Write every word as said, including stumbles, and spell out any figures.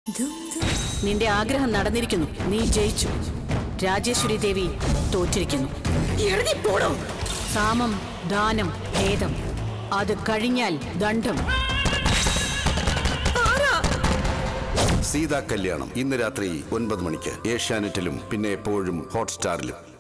നിന്റെ ആഗ്രഹം നടന്നിരിക്കുന്നു. നീ ജയിച്ചു. രാജേശ്വരി ദേവി തോറ്റിരിക്കുന്നു. സാമം, ദാനം, ഭേദം. അത് കഴിഞ്ഞാൽ ദണ്ഡം. സീതാ കല്യാണം ഇന്ന് രാത്രി ഒൻപത് മണിക്ക് ഏഷ്യാനെറ്റിലും പിന്നെ എപ്പോഴും ഹോട്ട്സ്റ്റാറിലും.